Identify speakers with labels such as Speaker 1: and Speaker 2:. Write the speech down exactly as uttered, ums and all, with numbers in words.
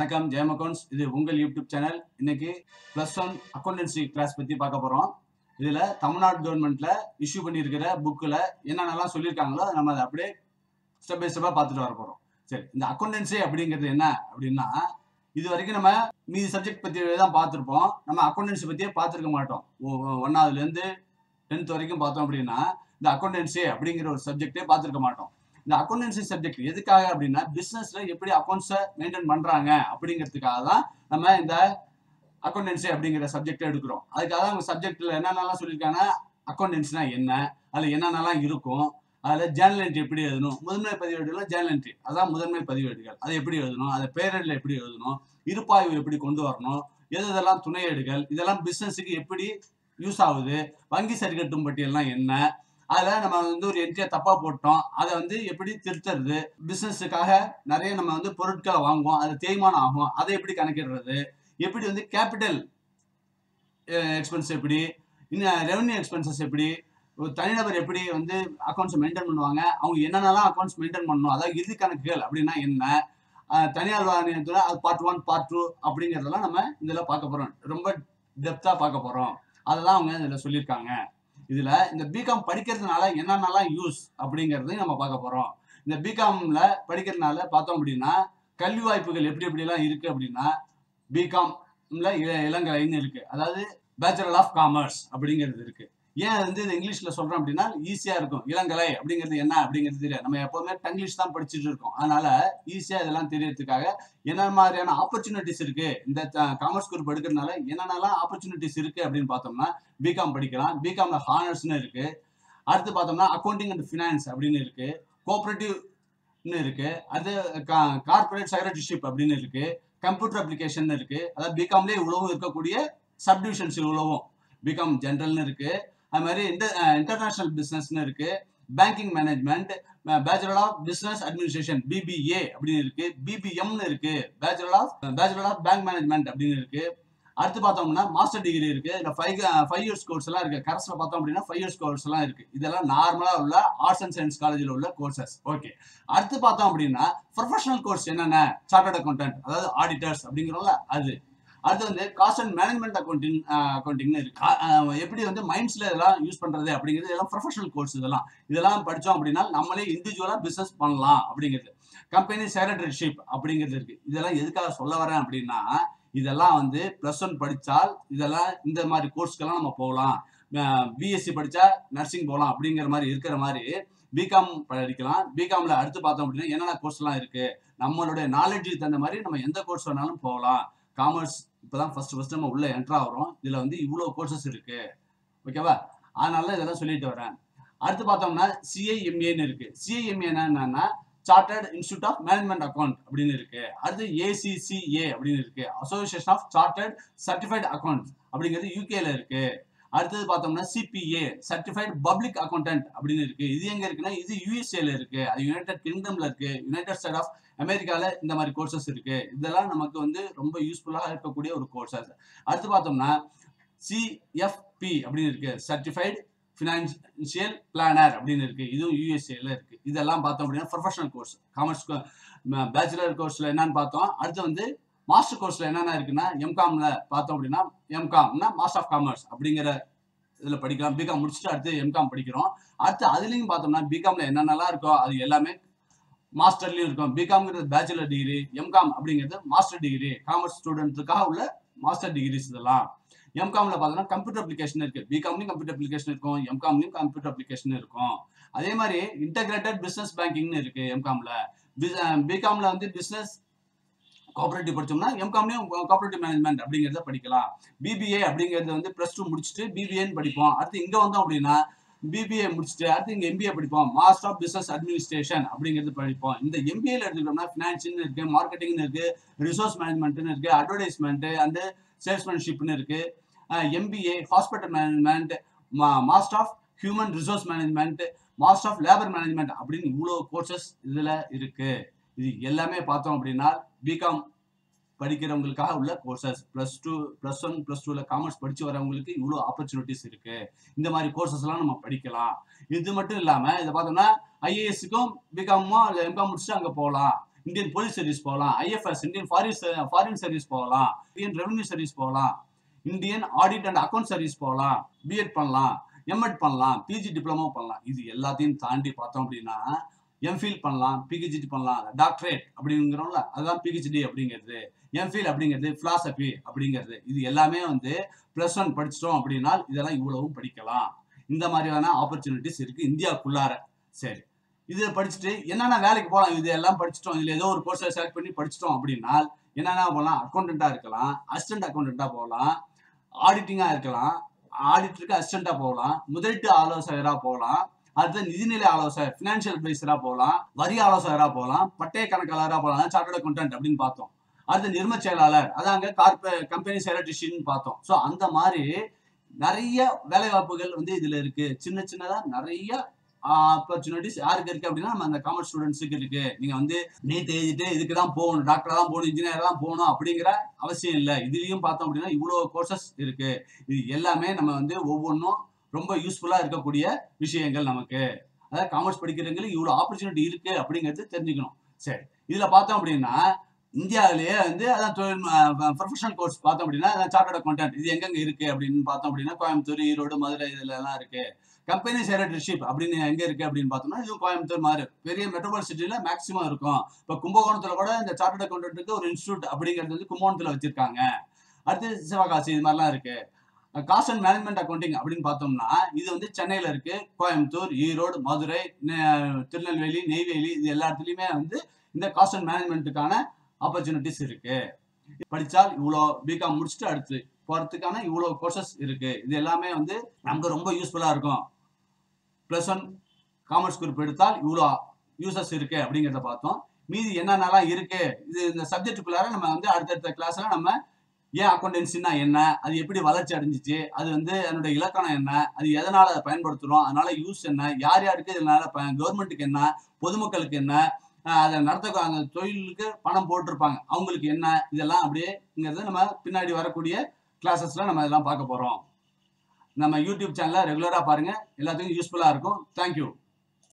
Speaker 1: வணக்கம் JayamAccounts. இது உங்கள் யூடியூப் சேனல். இன்னைக்கு பிளஸ் ஒன் அக்கௌண்டன்சி கிளாஸ் பத்தி பார்க்க போறோம். இதுல தமிழ்நாடு கவர்மெண்ட்ல இஷ்யூ பண்ணியிருக்கிற புக்ல என்னென்னலாம் சொல்லியிருக்காங்களோ அதை நம்ம அதை அப்படியே ஸ்டெப் பை ஸ்டெப்பா பார்த்துட்டு வர போறோம். சரி, இந்த அக்கௌண்டன்சி அப்படிங்கிறது என்ன அப்படின்னா, இது வரைக்கும் நம்ம மீதி சப்ஜெக்ட் பத்தி தான் பார்த்துருப்போம். நம்ம அக்கௌண்டன்சி பத்தியே பார்த்துருக்க மாட்டோம். ஒன்னாவதுல இருந்து டென்த் வரைக்கும் பார்த்தோம் அப்படின்னா இந்த அக்கௌண்டன்சி அப்படிங்கிற ஒரு சப்ஜெக்டே பார்த்துருக்க மாட்டோம். இந்த அக்கௌண்டன்சி சப்ஜெக்ட் எதுக்காக அப்படின்னா, பிசினஸ்ல எப்படி அக்கௌண்ட்ஸை மெயின்டைன் பண்றாங்க அப்படிங்கிறதுக்காக தான் நம்ம இந்த அக்கௌண்டன்சி அப்படிங்கிற சப்ஜெக்ட் எடுக்கிறோம். அதுக்காக தான் அவங்க சப்ஜெக்ட்ல என்னென்னலாம் சொல்லியிருக்காங்கன்னா, அக்கௌண்டன்சினா என்ன, அதுல என்னென்னலாம் இருக்கும், அதுல ஜேர்னல் என்ட்ரி எப்படி எழுதணும், முதன்மை பதிவேடுகள் ஜேர்னல் என்ட்ரி அதான் முதன்மை பதிவேடுகள், அதை எப்படி எழுதணும், அதை பேரடில் எப்படி எழுதணும், இருப்பாய்வு எப்படி கொண்டு வரணும், எது இதெல்லாம் துணையேடுகள், இதெல்லாம் பிசினஸுக்கு எப்படி யூஸ் ஆகுது, வங்கி சரிகட்டும் பட்டியல்லாம் என்ன, அதுல நம்ம வந்து ஒரு என்ட்ரியா தப்பா போட்டோம், அதை வந்து எப்படி திருத்துறது, பிசினஸுக்காக நிறைய நம்ம வந்து பொருட்களை வாங்குவோம், அது தேய்மானம் ஆகும், அதை எப்படி கணக்கிடுறது, எப்படி வந்து கேபிட்டல் எக்ஸ்பென்ஸ் எப்படி, இன்னும் ரெவன்யூ எக்ஸ்பென்சஸ் எப்படி, ஒரு தனிநபர் எப்படி வந்து அக்கௌண்ட்ஸ் மெயின்டைன் பண்ணுவாங்க, அவங்க என்னென்னலாம் அக்கௌண்ட்ஸ் மெயின்டைன் பண்ணணும், அதாவது இறுதி கணக்குகள் அப்படின்னா என்ன, தனியார் வாரியத்துல அது பார்ட் ஒன் பார்ட் டூ அப்படிங்கிறதெல்லாம் நம்ம இதுல பார்க்க போறோம். ரொம்ப டெப்தா பார்க்க போறோம். அதெல்லாம் அவங்க இதுல சொல்லியிருக்காங்க. இதுல இந்த பிகாம் படிக்கிறதுனால என்னென்னலாம் யூஸ் அப்படிங்கறதையும் நம்ம பார்க்க போறோம். இந்த பிகாம்ல படிக்கிறதுனால பார்த்தோம் அப்படின்னா கல்வி வாய்ப்புகள் எப்படி எப்படி எல்லாம் இருக்கு அப்படின்னா, பிகாம்ல இளங்கலைன்னு இருக்கு, அதாவது பேச்சுலர் ஆஃப் காமர்ஸ் அப்படிங்கிறது இருக்கு. ஏன் வந்து இது இங்கிலீஷ்ல சொல்றோம் அப்படின்னா ஈஸியா இருக்கும். இளங்கலை அப்படிங்கிறது என்ன அப்படிங்கிறது தெரியாது, நம்ம எப்பவுமே டங்கிலீஷ் தான் படிச்சுட்டு இருக்கோம். அதனால ஈஸியா இதெல்லாம் தெரியறதுக்காக என்ன மாதிரியான ஆப்பர்ச்சுனிட்டிஸ் இருக்கு, இந்த காமர்ஸ் குரூப் எடுக்கிறதுனால என்னென்னலாம் ஆப்பர்ச்சுனிட்டிஸ் இருக்கு அப்படின்னு பார்த்தோம்னா, பிகாம் படிக்கலாம். பிகாம்ல ஹானர்ஸ்னு இருக்கு. அடுத்து பார்த்தோம்னா அக்கௌண்டிங் அண்ட் ஃபினான்ஸ் அப்படின்னு இருக்கு, கோஆபரேட்டிவ்னு இருக்கு, அது கார்பரேட் செக்ரட்டரிஷிப் அப்படின்னு இருக்கு, கம்ப்யூட்டர் அப்ளிகேஷன் இருக்கு. அதாவது பிகாம்லேயே இவ்வளவும் இருக்கக்கூடிய சப்டிவிஷன்ஸ் இவ்வளவும். பிகாம் ஜென்ரல்னு இருக்கு, அது மாதிரி இன்டர்நேஷனல் பிசினஸ்னு இருக்கு, banking management, bachelor of business administration BBA அப்படின்னு இருக்கு, பிபிஎம்னு இருக்கு, bachelor of bachelor of bank management அப்படின்னு இருக்கு. அடுத்து பார்த்தோம்னா மாஸ்டர் டிகிரி இருக்கு. இந்த ஃபைவ் ஃபைவ் இயர்ஸ் கோர்ஸ் எல்லாம் இருக்கு. கரஸ்ல பார்த்தோம் அப்படின்னா ஃபைவ் இயர்ஸ் கோர்ஸ் எல்லாம் இருக்கு. இதெல்லாம் நார்மலா உள்ள ஆர்ட்ஸ் அண்ட் சயின்ஸ் காலேஜில் உள்ள கோர்சஸ். ஓகே, அடுத்து பார்த்தோம் அப்படின்னா ப்ரொஃபஷனல் கோர்ஸ் என்னென்ன, சார்ட்டர்ட் அக்கௌண்டன்ட் அதாவது ஆடிட்டர்ஸ் அப்படிங்கிறோம்ல அது. அடுத்து வந்து காஸ்ட் அண்ட் மேனேஜ்மெண்ட் அக்கௌண்டிங் அக்கௌண்டிங்னு இருக்கு. எப்படி வந்து மைண்ட்ஸ்ல இதெல்லாம் யூஸ் பண்றது அப்படிங்கிறது இதெல்லாம் ப்ரொஃபஷனல் கோர்ஸ். இதெல்லாம் இதெல்லாம் படிச்சோம் அப்படின்னா நம்மளே இண்டிவிஜுவலா பிசினஸ் பண்ணலாம் அப்படிங்கிறது. கம்பெனி செக்ரட்டரிஷிப் அப்படிங்கிறது இருக்கு. இதெல்லாம் எதுக்காக சொல்ல வரேன் அப்படின்னா, இதெல்லாம் வந்து பிளஸ் ஒன் படிச்சால் இதெல்லாம் இந்த மாதிரி கோர்ஸ்க்கெல்லாம் நம்ம போகலாம். பிஎஸ்சி படிச்சா நர்சிங் போகலாம் அப்படிங்கிற மாதிரி இருக்கிற மாதிரி பிகாம் படிக்கலாம். பிகாம்ல அடுத்து பார்த்தோம் அப்படின்னா என்னென்ன கோர்ஸ் எல்லாம் இருக்கு, நம்மளுடைய நாலேஜுக்கு தகுந்த மாதிரி நம்ம எந்த கோர்ஸ் வேணாலும் போகலாம். காமர்ஸ் இப்பதான் ஃபர்ஸ்ட் ஃபர்ஸ்ட் நம்ம உள்ள என்ட்ரா ஆகிறோம். இதுல வந்து இவ்வளவு கோர்சஸ் இருக்கு. ஓகேவா, அதனால இதெல்லாம் சொல்லிட்டு வரேன். அடுத்து பார்த்தோம்னா சிஐஎம்ஏன்னு இருக்கு. சிஐஎம்ஏ என்னன்னா chartered institute of management account அப்படின்னு இருக்கு. அடுத்து ஏசிசிஏ அப்படின்னு இருக்கு, association of chartered certified account அப்படிங்கிறது யூகேல இருக்கு. அடுத்தது பார்த்தோம்னா சிபிஏ சர்டிஃபைட் பப்ளிக் அக்கௌண்டன்ட் அப்படின்னு இருக்கு. இது எங்க இருக்குன்னா இது யூஎஸ்ஏல இருக்கு, அது யுனைடெட் கிங்டம்ல இருக்கு, யுனைடெட் ஸ்டேட் ஆஃப் அமெரிக்கால இந்த மாதிரி கோர்சஸ் இருக்கு. இதெல்லாம் நமக்கு வந்து ரொம்ப யூஸ்ஃபுல்லாக இருக்கக்கூடிய ஒரு கோர்சஸ். அடுத்து பார்த்தோம்னா சிஎஃப்பி அப்படின்னு இருக்கு, சர்டிஃபைட் ஃபினான்சியல் பிளானர் அப்படின்னு இருக்கு, இதுவும் யூஎஸ்ஏல இருக்கு. இதெல்லாம் பார்த்தோம் அப்படின்னா ப்ரொஃபஷனல் கோர்ஸ். காமர்ஸ் பேச்சுலர் கோர்ஸ்ல என்னன்னு பார்த்தோம். அடுத்து வந்து மாஸ்டர் கோர்ஸ்ல என்னென்ன இருக்குன்னா, எம்காம்ல பார்த்தோம் அப்படின்னா எம்காம்னா மாஸ்டர் ஆஃப் காமர்ஸ் அப்படிங்கிற இதுல படிக்கலாம். பிகாம் முடிச்சுட்டு அடுத்து எம்காம் படிக்கிறோம். அடுத்து அதுலயும் பார்த்தோம்னா பிகாம்ல என்னென்னலாம் இருக்கோ அது எல்லாமே மாஸ்டர்லயும் இருக்கும். பிகாம்ங்கிறது பேச்சுலர் டிகிரி, எம்காம் அப்படிங்கிறது மாஸ்டர் டிகிரி, காமர்ஸ் ஸ்டூடெண்ட்ஸுக்காக உள்ள மாஸ்டர் டிகிரிஸ் இதெல்லாம். எம்காம்ல பார்த்தோம்னா கம்ப்யூட்டர் அப்ளிகேஷன் இருக்கு. பிகாம்லயும் கம்ப்யூட்டர் அப்ளிகேஷன் இருக்கும், எம்காம்லயும் கம்ப்யூட்டர் அப்ளிகேஷன் இருக்கும். அதே மாதிரி இன்டகிரேட்டட் பிசினஸ் பேங்கிங்னு இருக்கு எம்காம்ல. பிகாம்ல வந்து பிசினஸ் கோஆபரேட்டிவ் படிச்சோம்னா எம்காம்லயும் கோஆபரேட்டிவ் மேனேஜ்மெண்ட் அப்படிங்கிறத படிக்கலாம். பிபிஏ அப்படிங்கிறது வந்து பிளஸ் டூ முடிச்சுட்டு பிபிஏன்னு படிப்போம். அடுத்து இங்க வந்தோம் அப்படின்னா பிபிஏ முடிச்சுட்டு அடுத்து இங்க எம்பிஏ படிப்போம், மாஸ்டர் ஆஃப் பிசினஸ் அட்மினிஸ்ட்ரேஷன் அப்படிங்கிறது படிப்போம். இந்த எம்பிஏல எடுத்துக்கிட்டோம்னா ஃபினான்ஸ்னு இருக்கு, மார்க்கெட்டிங்னு இருக்கு, ரிசோர்ஸ் மேனேஜ்மெண்ட்னு இருக்கு, அட்வர்டைஸ்மெண்ட் அண்ட் சேல்ஸ்மேன்ஷிப்னு இருக்கு, MBA hospital management, master of human resource management, master of labour management அப்படின்னு இவ்வளவு கோர்சஸ் இதுல இருக்கு. இது எல்லாமே பார்த்தோம் அப்படின்னா பிகாம் படிக்கிறவங்களுக்காக உள்ள courses. Plus two plus one plus டூல காமர்ஸ் படிச்சு வரவங்களுக்கு இவ்வளவு ஆப்பர்ச்சுனிட்டிஸ் இருக்கு. இந்த மாதிரி கோர்சஸ் எல்லாம் நம்ம படிக்கலாம். இது மட்டும் இல்லாம இதை பார்த்தோம்னா ஐஏஎஸ்க்கும் பிகாமும் எம்காம் முடிச்சுட்டு அங்க போகலாம். இந்தியன் போலீஸ் சர்வீஸ் போகலாம், IFS Indian foreign foreign service போகலாம், இந்தியன் ரெவன்யூ சர்வீஸ் போகலாம், Indian audit and account service போகலாம், பிஎட் பண்ணலாம், எம்எட் பண்ணலாம், பிஜி டிப்ளமோ பண்ணலாம். இது எல்லாத்தையும் தாண்டி பார்த்தோம் அப்படின்னா எம்ஃபில் பண்ணலாம், பிஹெச்டி பண்ணலாம், டாக்டரேட் அப்படிங்கிறோம்ல, அதுதான் பிஹெச்டி அப்படிங்கிறது. எம்ஃபில் அப்படிங்கிறது பிலாசபி அப்படிங்கிறது. இது எல்லாமே வந்து பிளஸ் ஒன் படிச்சிட்டோம் அப்படின்னா இதெல்லாம் இவ்வளவும் படிக்கலாம். இந்த மாதிரியான ஆப்பர்ச்சுனிட்டிஸ் இருக்கு இந்தியாவுக்குள்ளார. சரி, இது படிச்சுட்டு என்னென்ன வேலைக்கு போகலாம்? இது எல்லாம் படிச்சுட்டோம், இதுல ஏதோ ஒரு கோர்ஸை செலக்ட் பண்ணி படிச்சிட்டோம் அப்படின்னா என்னென்ன போகலாம்? அக்கௌண்டண்டா இருக்கலாம், அசிஸ்டன்ட் அக்கௌண்டண்டா போகலாம், ஆடிட்டிங்கா இருக்கலாம், ஆடிட்டருக்கு அசிஸ்டண்டா போகலாம், முதலீட்டு ஆலோசகரா போகலாம், அடுத்த நிதிநிலை ஆலோசகர் பினான்சியல் அட்வைசரா போகலாம், வரி ஆலோசகரா போகலாம், பட்டய கணக்காளரா போகலாம், சார்ட்டர்ட் அக்கௌண்டன்ட் அப்படின்னு பார்த்தோம். அடுத்து நிர்ம செயலாளர், அதாங்க கார்ப கம்பெனி செக்ரட்டரிஷிப்னு பார்த்தோம். ஸோ அந்த மாதிரி நிறைய வேலை வாய்ப்புகள் வந்து இதுல இருக்கு. சின்ன சின்னதா நிறைய ஆப்பர்ச்சுனிட்டிஸ் யாருக்கு இருக்கு அப்படின்னா நம்ம அந்த காமர்ஸ் ஸ்டூடெண்ட்ஸுக்கு இருக்கு. நீங்க வந்து நீட் எழுதிட்டு இதுக்கு தான் போகணும், டாக்டர் தான் போகணும், இன்ஜினியர் தான் போகணும் அப்படிங்கிற அவசியம் இல்லை. இதுலயும் பார்த்தோம் அப்படின்னா இவ்வளவு கோர்சஸ் இருக்கு. இது எல்லாமே நம்ம வந்து ஒவ்வொன்றும் ரொம்ப யூஸ்ஃபுல்லா இருக்கக்கூடிய விஷயங்கள் நமக்கு. அதாவது காமர்ஸ் படிக்கிறவங்களுக்கு இவ்வளவு ஆப்பர்ச்சுனிட்டி இருக்கு அப்படிங்கிறது தெரிஞ்சுக்கணும். சரி, இதுல பார்த்தோம் அப்படின்னா இந்தியாவிலேயே வந்து அதான் தொழில் ப்ரொஃபஷனல் கோர்ஸ் பார்த்தோம் அப்படின்னா சார்ட்டர்ட் அக்கௌண்டன்ட் இது எங்கெங்க இருக்கு அப்படின்னு பார்த்தோம் அப்படின்னா கோயம்புத்தூர், ஈரோடு, மதுரை இதுல எல்லாம் இருக்கு. கம்பெனி செக்ரட்டரிஷிப் அப்படின்னு எங்க இருக்கு அப்படின்னு பார்த்தோம்னா இது கோயம்புத்தூர் மாதிரி பெரிய மெட்ரோபால் சிட்டில மேக்சிமம் இருக்கும். இப்போ கும்பகோணத்துல கூட இந்த சார்ட்டர்ட் அக்கௌண்டன்ட்டுக்கு ஒரு இன்ஸ்டியூட் அப்படிங்கிறது வந்து கும்பகோணத்துல வச்சிருக்காங்க. அடுத்து சிவகாசி இது மாதிரிலாம் இருக்கு. காஸ்ட் அண்ட் மேனேஜ்மெண்ட் அக்கௌண்டிங் அப்படின்னு பார்த்தோம்னா இது வந்து சென்னையில இருக்கு, கோயம்புத்தூர், ஈரோடு, மதுரை, திருநெல்வேலி, நெய்வேலி இது எல்லா இடத்துலயுமே வந்து இந்த காஸ்ட் அண்ட் மேனேஜ்மெண்ட்டுக்கான ஆப்பர்ச்சுனிட்டிஸ் இருக்கு. படிச்சால் இவ்வளோ பிகாம் முடிச்சுட்டு அடுத்து போறதுக்கான இவ்வளோ கோர்சஸ் இருக்கு. இது எல்லாமே வந்து நமக்கு ரொம்ப யூஸ்ஃபுல்லா இருக்கும். பிளஸ் ஒன் காமர்ஸ் குரூப் எடுத்தால் இவ்வளோ யூசஸ் இருக்கு அப்படிங்கிறத பார்த்தோம். மீதி என்னென்னலாம் இருக்கு இது இந்த சப்ஜெக்டுக்குள்ளார நம்ம வந்து அடுத்தடுத்த கிளாஸ்ல நம்ம ஏன் அக்கௌண்டன்சின்னா என்ன, அது எப்படி வளர்ச்சி அடைஞ்சிச்சு, அது வந்து அதனுடைய இலக்கணம் என்ன, அது எதனால அதை பயன்படுத்துறோம், அதனால யூஸ் என்ன, யார் யாருக்கு இதனால கவர்மெண்ட்டுக்கு என்ன, பொதுமக்களுக்கு என்ன, அதை நடத்த அந்த தொழிலுக்கு பணம் போட்டிருப்பாங்க அவங்களுக்கு என்ன, இதெல்லாம் அப்படியேங்கிறத நம்ம பின்னாடி வரக்கூடிய கிளாஸஸ்ல நம்ம இதெல்லாம் பார்க்க போறோம். நம்ம யூடியூப் சேனலை ரெகுலரா பாருங்க, எல்லாத்துக்கும் யூஸ்ஃபுல்லா இருக்கும். தேங்க்யூ.